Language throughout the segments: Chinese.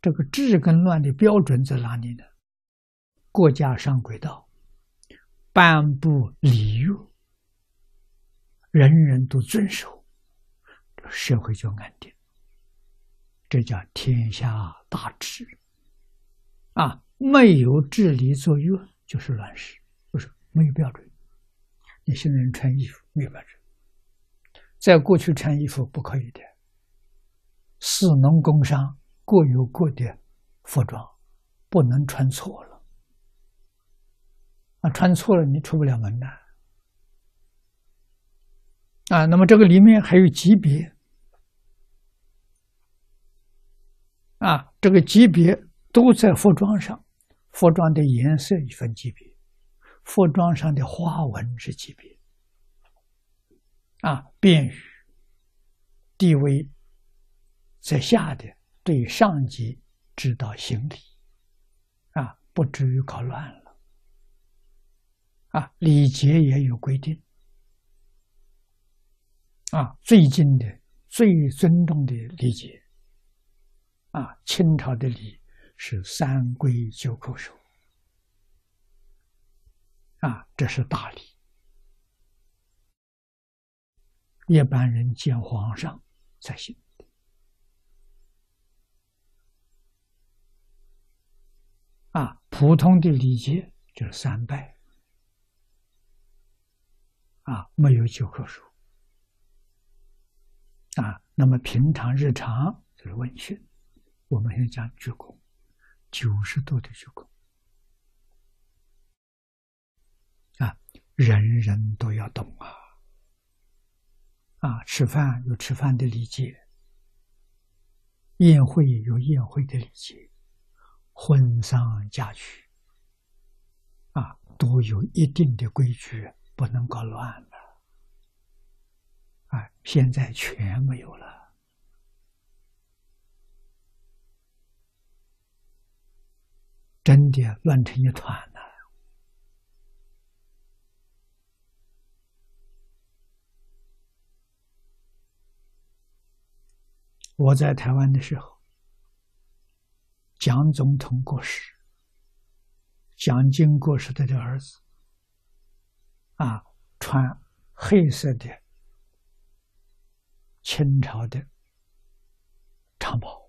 这个治跟乱的标准在哪里呢？国家上轨道，颁布礼乐，人人都遵守，社会就安定。这叫天下大治。没有治理作乐就是乱世，就是没有标准。你现在人穿衣服没有标准，在过去穿衣服不可以的，士农工商各有各的服装，不能穿错了。穿错了你出不了门的。那么这个里面还有级别。这个级别都在服装上，服装的颜色分级别，服装上的花纹是级别。便于地位在下的对上级指导行礼，不至于搞乱了。礼节也有规定。最近的最尊重的礼节，清朝的礼是三跪九叩首，这是大礼。一般人见皇上才行。普通的礼节就是三拜，没有九叩首。那么平常日常就是问讯，我们现在讲鞠躬，90度的鞠躬。人人都要懂吃饭有吃饭的礼节，宴会有宴会的礼节，婚丧嫁娶都有一定的规矩，不能搞乱了。现在全没有了。真的乱成一团了。我在台湾的时候，蒋总统过世，蒋经过世的这个儿子穿黑色的清朝的长袍，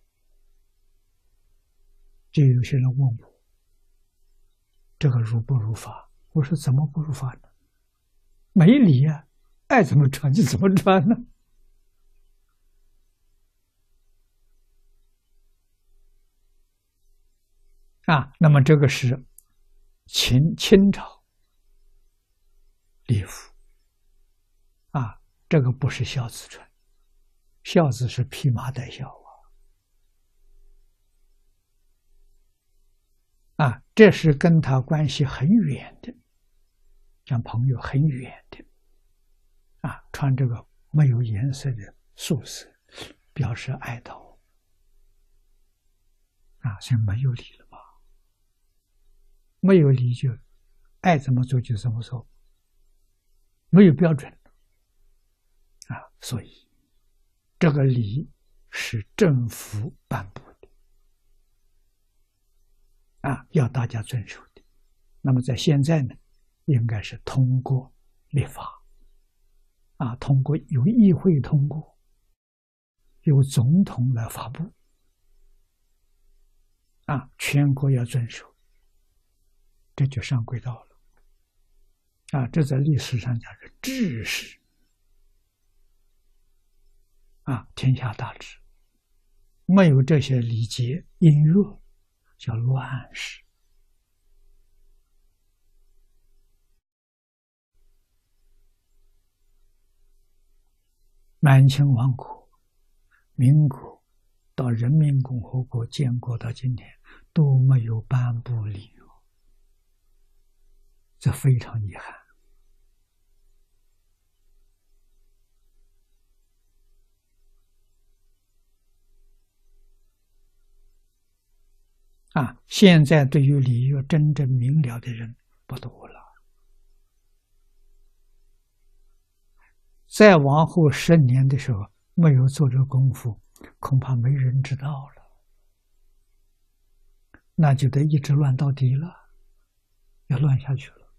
就有些人问我，这个如不如法？我说怎么不如法呢？没理爱怎么穿就怎么穿呢？那么这个是清朝礼服这个不是孝子穿，孝子是披麻戴孝这是跟他关系很远的，像朋友很远的穿这个没有颜色的素色，表示哀悼现在没有礼了嘛，没有礼就爱怎么做就怎么做，没有标准所以这个礼是政府颁布的要大家遵守的。那么在现在呢，应该是通过立法通过由议会通过，由总统来发布全国要遵守，这就上轨道了这在历史上讲是治世天下大治。没有这些礼节音乐叫乱世。满清亡国、民国到人民共和国建国到今天都没有颁布礼乐，这非常遗憾现在对于礼乐真正明了的人不多了，再往后10年的时候，没有做这个功夫，恐怕没人知道了那就得一直乱到底了，要乱下去了。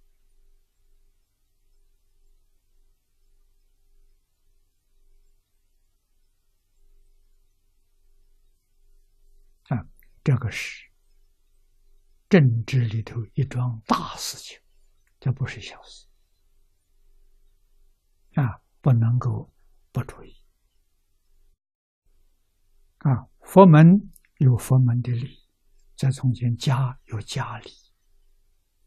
啊，这个是政治里头一桩大事情，这不是小事啊，不能够不注意啊。佛门有佛门的理，在从前家有家理，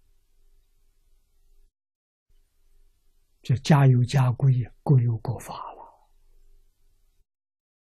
这家有家规，各有各法了。